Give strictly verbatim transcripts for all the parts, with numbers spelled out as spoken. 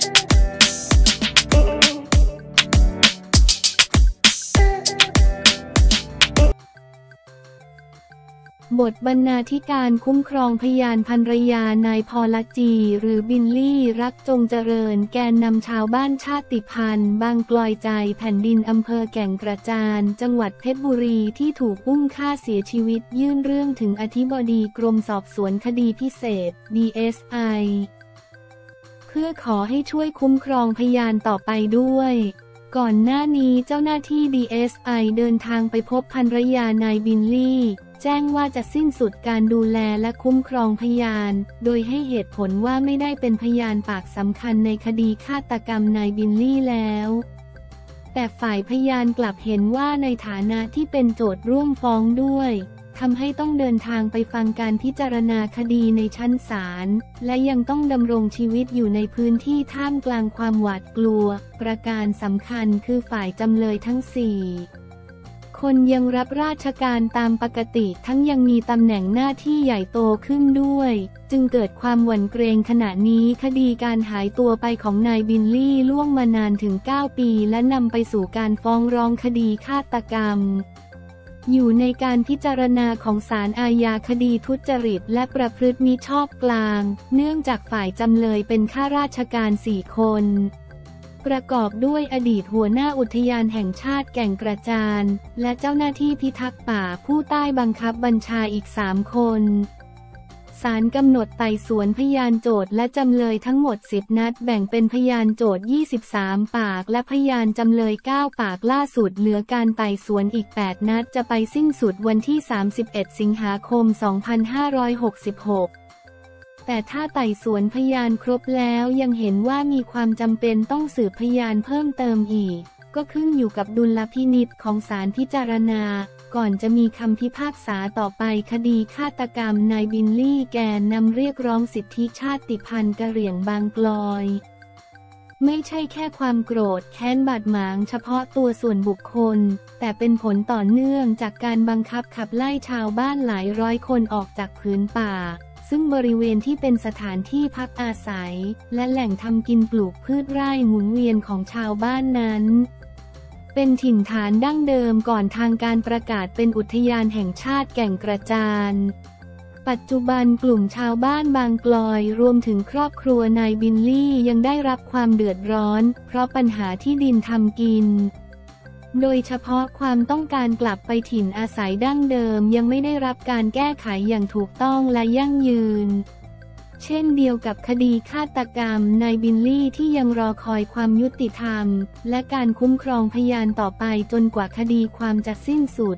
บทบรรณาธิการคุ้มครองพยานภรรยานายพลจีหรือบิลลี่รักจงเจริญแกนนำชาวบ้านชาติพันธุ์บางกลอยใจแผ่นดินอำเภอแก่งกระจานจังหวัดเพชรบุรีที่ถูกอุ้มฆ่าเสียชีวิตยื่นเรื่องถึงอธิบดีกรมสอบสวนคดีพิเศษ ดี เอส ไอ เพื่อขอให้ช่วยคุ้มครองพยานต่อไปด้วยก่อนหน้านี้เจ้าหน้าที่ ดี เอส ไอ เดินทางไปพบภรรยานายบิลลี่แจ้งว่าจะสิ้นสุดการดูแลและคุ้มครองพยานโดยให้เหตุผลว่าไม่ได้เป็นพยานปากสำคัญในคดีฆาตกรรมนายบิลลี่แล้วแต่ฝ่ายพยานกลับเห็นว่าในฐานะที่เป็นโจทย์ร่วมฟ้องด้วยทำให้ต้องเดินทางไปฟังการพิจารณาคดีในชั้นศาลและยังต้องดำรงชีวิตอยู่ในพื้นที่ท่ามกลางความหวาดกลัวประการสำคัญคือฝ่ายจำเลยทั้งสี่คนยังรับราชการตามปกติทั้งยังมีตำแหน่งหน้าที่ใหญ่โตขึ้นด้วยจึงเกิดความหวั่นเกรงขณะนี้คดีการหายตัวไปของนายบิลลี่ล่วงมานานถึงเก้าปีและนำไปสู่การฟ้องร้องคดีฆาตกรรมอยู่ในการพิจารณาของศาลอาญาคดีทุจริตและประพฤติมิชอบกลางเนื่องจากฝ่ายจำเลยเป็นข้าราชการสี่คนประกอบด้วยอดีตหัวหน้าอุทยานแห่งชาติแก่งกระจานและเจ้าหน้าที่พิทักษ์ป่าผู้ใต้บังคับบัญชาอีกสามคนศาลกำหนดไต่สวนพยานโจทก์และจำเลยทั้งหมดสิบนัดแบ่งเป็นพยานโจทก์ยี่สิบสามปากและพยานจำเลยเก้าปากล่าสุดเหลือการไต่สวนอีกแปดนัดจะไปสิ้นสุดวันที่สามสิบเอ็ดสิงหาคมสองพันห้าร้อยหกสิบหกแต่ถ้าไต่สวนพยานครบแล้วยังเห็นว่ามีความจำเป็นต้องสืบพยานเพิ่มเติมอีกก็ขึ้นอยู่กับดุลพินิจของศาลพิจารณาก่อนจะมีคำพิพากษาต่อไปคดีฆาตกรรมนายบิลลี่แกนนำเรียกร้องสิทธิชาติพันธุ์กะเหรี่ยงบางกลอยไม่ใช่แค่ความโกรธแค้นบาดหมางเฉพาะตัวส่วนบุคคลแต่เป็นผลต่อเนื่องจากการบังคับขับไล่ชาวบ้านหลายร้อยคนออกจากพื้นป่าซึ่งบริเวณที่เป็นสถานที่พักอาศัยและแหล่งทำกินปลูกพืชไร่หมุนเวียนของชาวบ้านนั้นเป็นถิ่นฐานดั้งเดิมก่อนทางการประกาศเป็นอุทยานแห่งชาติแก่งกระจานปัจจุบันกลุ่มชาวบ้านบางกลอยรวมถึงครอบครัวนายบิลลี่ยังได้รับความเดือดร้อนเพราะปัญหาที่ดินทำกินโดยเฉพาะความต้องการกลับไปถิ่นอาศัยดั้งเดิมยังไม่ได้รับการแก้ไขอย่างถูกต้องและยั่งยืนเช่นเดียวกับคดีฆาตกรรมนายบิลลี่ที่ยังรอคอยความยุติธรรมและการคุ้มครองพยานต่อไปจนกว่าคดีความจะสิ้นสุด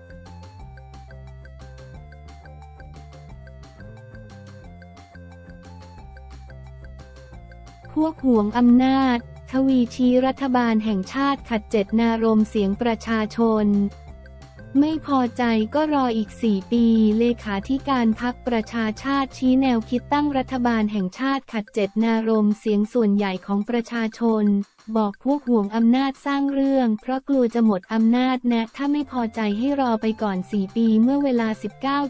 พวกห่วงอำนาจทวีชี้รัฐบาลแห่งชาติขัดเจตนารมณ์เสียงประชาชนไม่พอใจก็รออีกสี่ปีเลขาธิการพรรคประชาชาติชี้แนวคิดตั้งรัฐบาลแห่งชาติขัดเจตนารมณ์เสียงส่วนใหญ่ของประชาชนบอกพวกห่วงอำนาจสร้างเรื่องเพราะกลัวจะหมดอำนาจนะถ้าไม่พอใจให้รอไปก่อนสี่ปีเมื่อเวลา สิบเก้า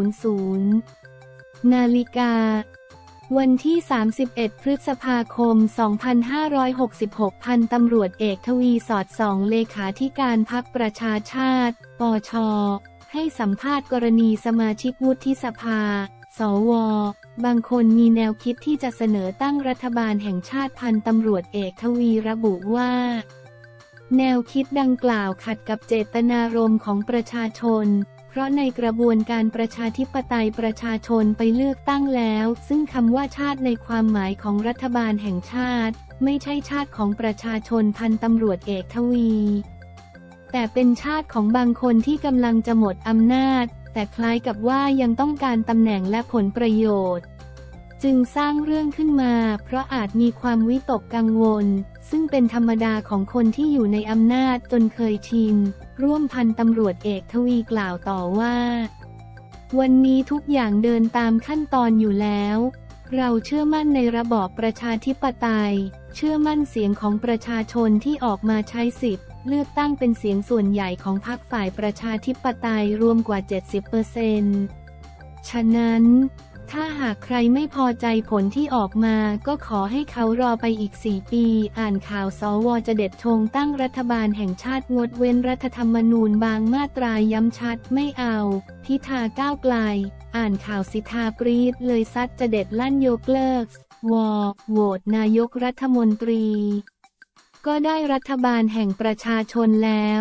นาฬิกาวันที่ สามสิบเอ็ด พฤษภาคม สองพันห้าร้อยหกสิบหก พันตำรวจเอกทวีสอดส่องเลขาธิการพรรคประชาชาติ ปช.ให้สัมภาษณ์กรณีสมาชิกวุฒิสภา สว.บางคนมีแนวคิดที่จะเสนอตั้งรัฐบาลแห่งชาติพันตำรวจเอกทวีระบุว่าแนวคิดดังกล่าวขัดกับเจตนารมณ์ของประชาชนเพราะในกระบวนการประชาธิปไตยประชาชนไปเลือกตั้งแล้วซึ่งคำว่าชาติในความหมายของรัฐบาลแห่งชาติไม่ใช่ชาติของประชาชนพันตำรวจเอกทวีแต่เป็นชาติของบางคนที่กำลังจะหมดอำนาจแต่คล้ายกับว่ายังต้องการตำแหน่งและผลประโยชน์จึงสร้างเรื่องขึ้นมาเพราะอาจมีความวิตกกังวลซึ่งเป็นธรรมดาของคนที่อยู่ในอำนาจจนเคยชินร่วมพันตำรวจเอกทวีกล่าวต่อว่าวันนี้ทุกอย่างเดินตามขั้นตอนอยู่แล้วเราเชื่อมั่นในระบอบประชาธิปไตยเชื่อมั่นเสียงของประชาชนที่ออกมาใช้สิทธิ์เลือกตั้งเป็นเสียงส่วนใหญ่ของพรรคฝ่ายประชาธิปไตยรวมกว่า เจ็ดสิบเปอร์เซ็นต์ ฉะนั้นถ้าหากใครไม่พอใจผลที่ออกมาก็ขอให้เขารอไปอีกสี่ปีอ่านข่าวสวจะเด็ดธงตั้งรัฐบาลแห่งชาติงดเว้นรัฐธรรมนูญบางมาตราย้ำชัดไม่เอาพิธาก้าวไกลอ่านข่าวสิทธาปรีดเลยซัดจะเด็ดลั่นยกเลิกวอโหวตนายกรัฐมนตรีก็ได้รัฐบาลแห่งประชาชนแล้ว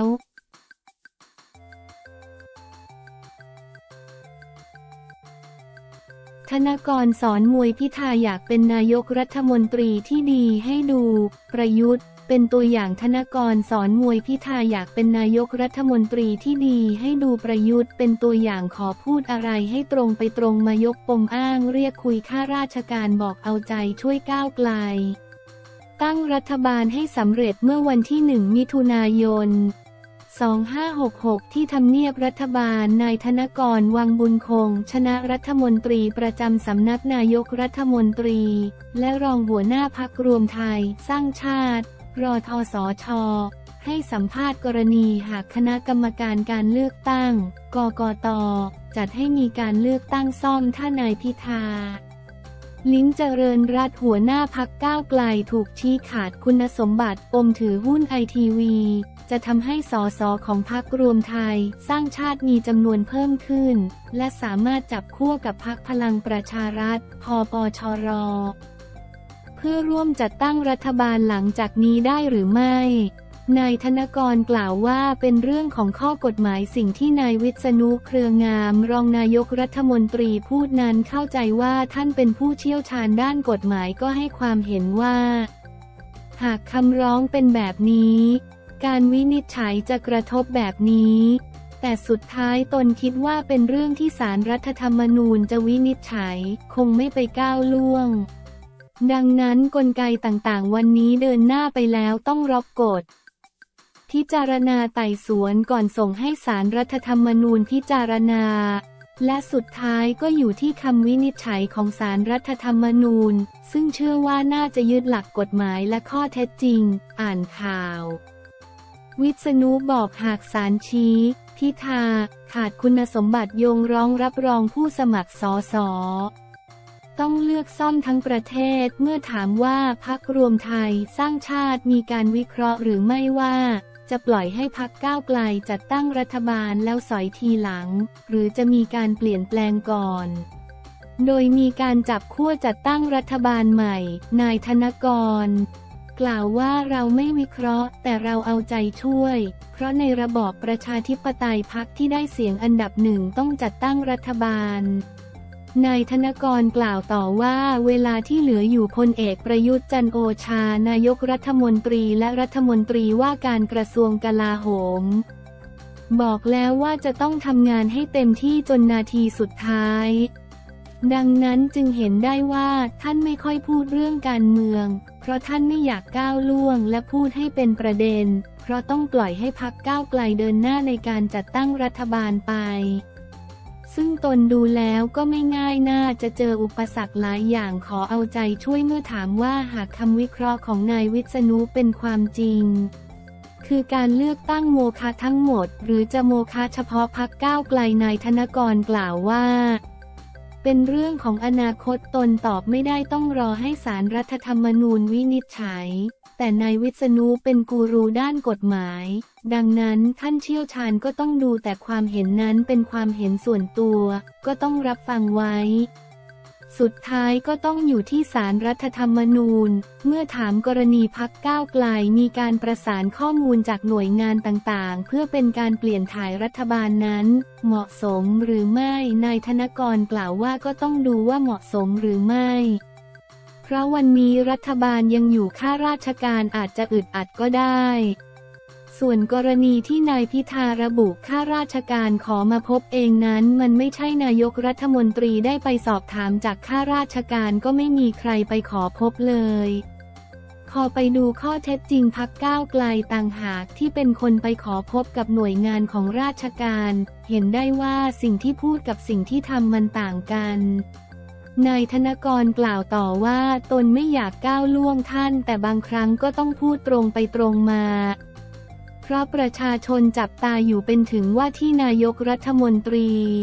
ธนกรสอนมวยพิธาอยากเป็นนายกรัฐมนตรีที่ดีให้ดูประยุทธ์เป็นตัวอย่างธนกรสอนมวยพิธาอยากเป็นนายกรัฐมนตรีที่ดีให้ดูประยุทธ์เป็นตัวอย่างขอพูดอะไรให้ตรงไปตรงมายกปมอ้างเรียกคุยข้าราชการบอกเอาใจช่วยก้าวไกลตั้งรัฐบาลให้สำเร็จเมื่อวันที่หนึ่งมิถุนายนสองพันห้าร้อยหกสิบหกที่ทำเนียบรัฐบาลนายธนกรวังบุญคงชนะรัฐมนตรีประจำสำนักนายกรัฐมนตรีและรองหัวหน้าพรรครวมไทยสร้างชาติรอทสช.ให้สัมภาษณ์กรณีหากคณะกรรมการการเลือกตั้งกกต.จัดให้มีการเลือกตั้งซ่อมถ้านายพิธาลิ้มเจริญรัตน์หัวหน้าพรรคก้าวไกลถูกชี้ขาดคุณสมบัติปมถือหุ้นไอทีวีจะทำให้สสของพรรครวมไทยสร้างชาติมีจำนวนเพิ่มขึ้นและสามารถจับคู่กับพรรคพลังประชารัฐพปชรเพื่อร่วมจัดตั้งรัฐบาลหลังจากนี้ได้หรือไม่นายธนกรกล่าวว่าเป็นเรื่องของข้อกฎหมายสิ่งที่นายวิษณุเครืองามรองนายกรัฐมนตรีพูดนั้นเข้าใจว่าท่านเป็นผู้เชี่ยวชาญด้านกฎหมายก็ให้ความเห็นว่าหากคำร้องเป็นแบบนี้การวินิจฉัยจะกระทบแบบนี้แต่สุดท้ายตนคิดว่าเป็นเรื่องที่ศาลรัฐธรรมนูญจะวินิจฉัยคงไม่ไปก้าวล่วงดังนั้นกลไกต่างๆวันนี้เดินหน้าไปแล้วต้องรอบกฎพิจารณาไต่สวนก่อนส่งให้ศาลรัฐธรรมนูญพิจารณาและสุดท้ายก็อยู่ที่คำวินิจฉัยของศาลรัฐธรรมนูญซึ่งเชื่อว่าน่าจะยึดหลักกฎหมายและข้อเท็จจริงอ่านข่าววิษณุบอกหากศาลชี้พิธาขาดคุณสมบัติโยงร้องรับรองผู้สมัครสสต้องเลือกซ่อมทั้งประเทศเมื่อถามว่าพรรครวมไทยสร้างชาติมีการวิเคราะห์หรือไม่ว่าจะปล่อยให้พรรคก้าวไกลจัดตั้งรัฐบาลแล้วสอยทีหลังหรือจะมีการเปลี่ยนแปลงก่อนโดยมีการจับขั้วจัดตั้งรัฐบาลใหม่นายธนกรกล่าวว่าเราไม่วิเคราะห์แต่เราเอาใจช่วยเพราะในระบอบประชาธิปไตยพรรคที่ได้เสียงอันดับหนึ่งต้องจัดตั้งรัฐบาลนายธนกรกล่าวต่อว่าเวลาที่เหลืออยู่พลเอกประยุทธ์จันทร์โอชานายกรัฐมนตรีและรัฐมนตรีว่าการกระทรวงกลาโหมบอกแล้วว่าจะต้องทำงานให้เต็มที่จนนาทีสุดท้ายดังนั้นจึงเห็นได้ว่าท่านไม่ค่อยพูดเรื่องการเมืองเพราะท่านไม่อยากก้าวล่วงและพูดให้เป็นประเด็นเพราะต้องปล่อยให้พรรคก้าวไกลเดินหน้าในการจัดตั้งรัฐบาลไปซึ่งตนดูแล้วก็ไม่ง่ายน่าจะเจออุปสรรคหลายอย่างขอเอาใจช่วยเมื่อถามว่าหากคำวิเคราะห์ของนายวิษณุเป็นความจริงคือการเลือกตั้งโมฆะทั้งหมดหรือจะโมฆะเฉพาะพรรคก้าวไกลนายธนกรกล่าวว่าเป็นเรื่องของอนาคตตนตอบไม่ได้ต้องรอให้ศาลรัฐธรรมนูญวินิจฉัยแต่นายวิษณุเป็นกูรูด้านกฎหมายดังนั้นท่านเชี่ยวชาญก็ต้องดูแต่ความเห็นนั้นเป็นความเห็นส่วนตัวก็ต้องรับฟังไว้สุดท้ายก็ต้องอยู่ที่ศาลรัฐธรรมนูญเมื่อถามกรณีพรรคก้าวไกลมีการประสานข้อมูลจากหน่วยงานต่างๆเพื่อเป็นการเปลี่ยนถ่ายรัฐบาลนั้นเหมาะสมหรือไม่นายธนกรกล่าวว่าก็ต้องดูว่าเหมาะสมหรือไม่เพราะวันนี้รัฐบาลยังอยู่ข้าราชการอาจจะอึดอัดก็ได้ส่วนกรณีที่นายพิธาระบุข้าราชการขอมาพบเองนั้นมันไม่ใช่นายกรัฐมนตรีได้ไปสอบถามจากข้าราชการก็ไม่มีใครไปขอพบเลยขอไปดูข้อเท็จจริงพรรคก้าวไกลต่างหากที่เป็นคนไปขอพบกับหน่วยงานของราชการเห็นได้ว่าสิ่งที่พูดกับสิ่งที่ทำมันต่างกันนายธนกรกล่าวต่อว่าตนไม่อยากก้าวล่วงท่านแต่บางครั้งก็ต้องพูดตรงไปตรงมาเพราะประชาชนจับตาอยู่เป็นถึงว่าที่นายกรัฐมนตรี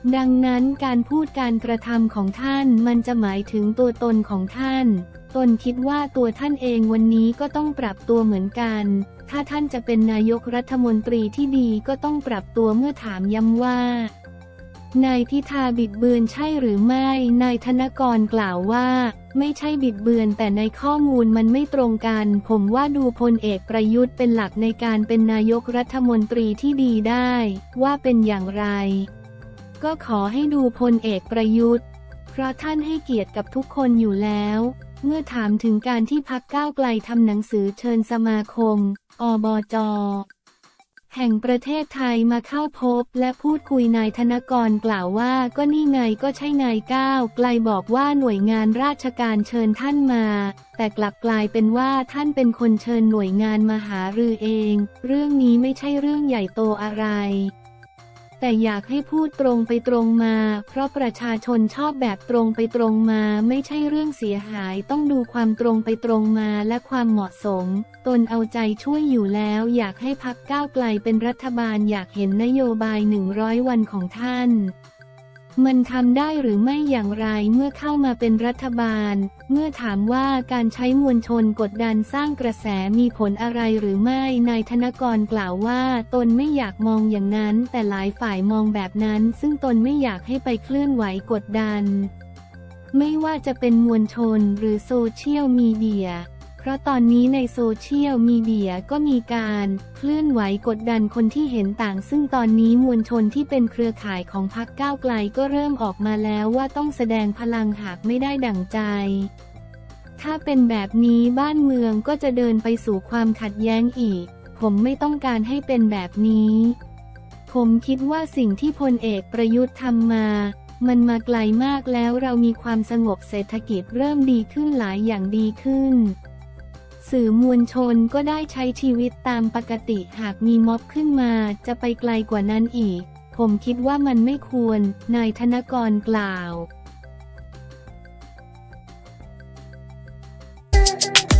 ดังนั้นการพูดการกระทำของท่านมันจะหมายถึงตัวตนของท่านตนคิดว่าตัวท่านเองวันนี้ก็ต้องปรับตัวเหมือนกันถ้าท่านจะเป็นนายกรัฐมนตรีที่ดีก็ต้องปรับตัวเมื่อถามย้ำว่านายพิธาบิดเบือนใช่หรือไม่นายธนกรกล่าวว่าไม่ใช่บิดเบือนแต่ในข้อมูลมันไม่ตรงกันผมว่าดูพลเอกประยุทธ์เป็นหลักในการเป็นนายกรัฐมนตรีที่ดีได้ว่าเป็นอย่างไรก็ขอให้ดูพลเอกประยุทธ์เพราะท่านให้เกียรติกับทุกคนอยู่แล้วเมื่อถามถึงการที่พรรคก้าวไกลทำหนังสือเชิญสมาคมอบจ.แห่งประเทศไทยมาเข้าพบและพูดคุยนายธนกรกล่าวว่าก็นี่ไงก็ใช่ไงก้าวไกลบอกว่าหน่วยงานราชการเชิญท่านมาแต่กลับกลายเป็นว่าท่านเป็นคนเชิญหน่วยงานมาหารือเองเรื่องนี้ไม่ใช่เรื่องใหญ่โตอะไรแต่อยากให้พูดตรงไปตรงมาเพราะประชาชนชอบแบบตรงไปตรงมาไม่ใช่เรื่องเสียหายต้องดูความตรงไปตรงมาและความเหมาะสมตนเอาใจช่วยอยู่แล้วอยากให้พรรคก้าวไกลเป็นรัฐบาลอยากเห็นนโยบายหนึ่งร้อยวันของท่านมันทำได้หรือไม่อย่างไรเมื่อเข้ามาเป็นรัฐบาลเมื่อถามว่าการใช้มวลชนกดดันสร้างกระแสมีผลอะไรหรือไม่นายธนกรกล่าวว่าตนไม่อยากมองอย่างนั้นแต่หลายฝ่ายมองแบบนั้นซึ่งตนไม่อยากให้ไปเคลื่อนไหวกดดันไม่ว่าจะเป็นมวลชนหรือโซเชียลมีเดียเพราะตอนนี้ในโซเชียลมีเดียก็มีการเคลื่อนไหวกดดันคนที่เห็นต่างซึ่งตอนนี้มวลชนที่เป็นเครือข่ายของพรรคก้าวไกลก็เริ่มออกมาแล้วว่าต้องแสดงพลังหากไม่ได้ดั่งใจถ้าเป็นแบบนี้บ้านเมืองก็จะเดินไปสู่ความขัดแย้งอีกผมไม่ต้องการให้เป็นแบบนี้ผมคิดว่าสิ่งที่พลเอกประยุทธ์ทำมามันมาไกลมากแล้วเรามีความสงบเศรษฐกิจเริ่มดีขึ้นหลายอย่างดีขึ้นสื่อมวลชนก็ได้ใช้ชีวิตตามปกติหากมีม็อบขึ้นมาจะไปไกลกว่านั้นอีกผมคิดว่ามันไม่ควรนายธนกรกล่าว